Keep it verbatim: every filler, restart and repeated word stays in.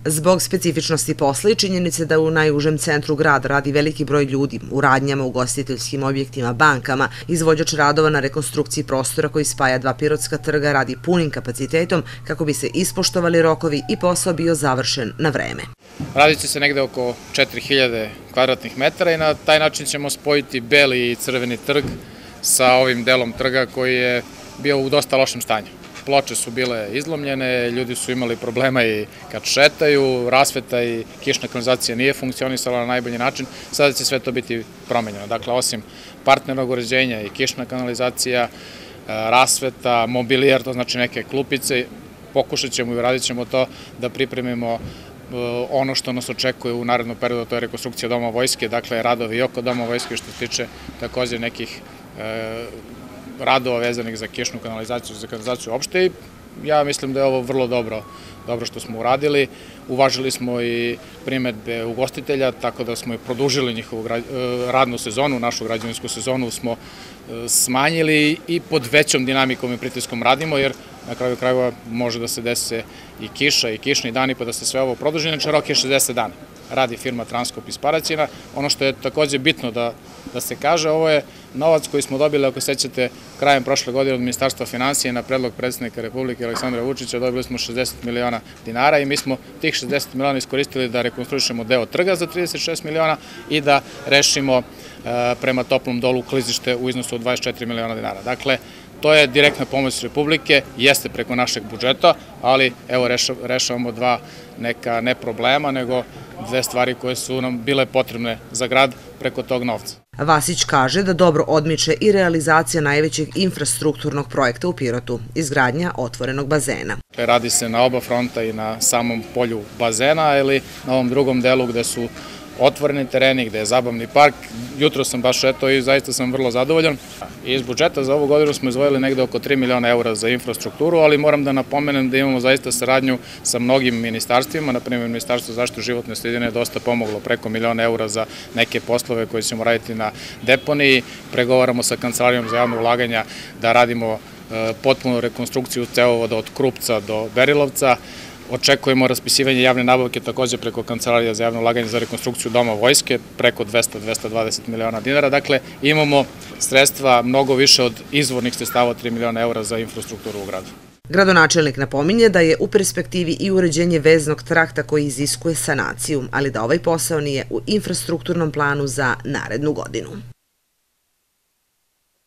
Zbog specifičnosti posla i činjenice da u najužem centru grada radi veliki broj ljudi, u radnjama, ugostiteljskim objektima, bankama, izvođač radova na rekonstrukciji prostora koji spaja dva Pirotska trga radi punim kapacitetom kako bi se ispoštovali rokovi i posao bio završen na vreme. Radit će se negde oko četiri hiljade kvadratnih metara i na taj način ćemo spojiti Beli i Crveni trg sa ovim delom trga koji je bio u dosta lošem stanju. Ploče su bile izlomljene, ljudi su imali problema i kad šetaju, rasveta i kišna kanalizacija nije funkcionisala na najbolji način, sada će sve to biti promenjeno. Dakle, osim partnernog uređenja i kišna kanalizacija, rasveta, mobilijer, to znači neke klupice, pokušat ćemo i uradit ćemo to da pripremimo ono što nas očekuje u narednom periodu, to je rekonstrukcija Doma vojske, dakle radovi i oko Doma vojske što se tiče takođe nekih radova vezanih za kišnu kanalizaciju, za kanalizaciju uopšte i ja mislim da je ovo vrlo dobro, dobro što smo uradili. Uvažili smo i primedbe ugostitelja, tako da smo i produžili njihovu radnu sezonu, našu građevinsku sezonu smo smanjili i pod većom dinamikom i pritiskom radimo, jer na kraju krajeva može da se dese i kiša i kišni dani pa da se sve ovo produži, inače rok je šezdeset dana. Radi firma Transkop iz Paraćina. Ono što je takođe bitno da, da se kaže, ovo je novac koji smo dobili, ako sećate, krajem prošle godine od Ministarstva finansija na predlog predsjednika Republike Aleksandra Vučića, dobili smo šezdeset miliona dinara i mi smo tih šezdeset miliona iskoristili da rekonstruišemo deo trga za trideset šest miliona i da rešimo e, prema Toplom dolu klizište u iznosu od dvadeset četiri miliona dinara. Dakle, to je direktna pomoć Republike, jeste preko našeg budžeta, ali evo rešavamo dva neka ne problema, nego dve stvari koje su nam bile potrebne za grad preko tog novca. Vasić kaže da dobro odmiče i realizacija najvećeg infrastrukturnog projekta u Pirotu, izgradnja otvorenog bazena. Radi se na oba fronta i na samom polju bazena ili na ovom drugom delu gde su otvoreni tereni, gde je zabavni park. Jutro sam baš eto i zaista sam vrlo zadovoljan. Iz budžeta za ovu godinu smo izdvojili negde oko tri miliona eura za infrastrukturu, ali moram da napomenem da imamo zaista saradnju sa mnogim ministarstvima, na primjer Ministarstvo zaštite životne sredine je dosta pomoglo preko miliona eura za neke poslove koje ćemo raditi na deponiji. Pregovaramo sa Kancelarijom za javno ulaganja da radimo potpunu rekonstrukciju cevovoda od Krupca do Berilovca. Očekujemo raspisivanje javne nabavke takođe preko Kancelarija za javno ulaganje za rekonstrukciju Doma vojske, preko dvesta do dvesta dvadeset miliona dinara. Dakle, imamo sredstva mnogo više od izvornih sredstava od tri miliona eura za infrastrukturu u gradu. Gradonačelnik napominje da je u perspektivi i uređenje veznog trakta koji iziskuje sanaciju, ali da ovaj posao nije u infrastrukturnom planu za narednu godinu.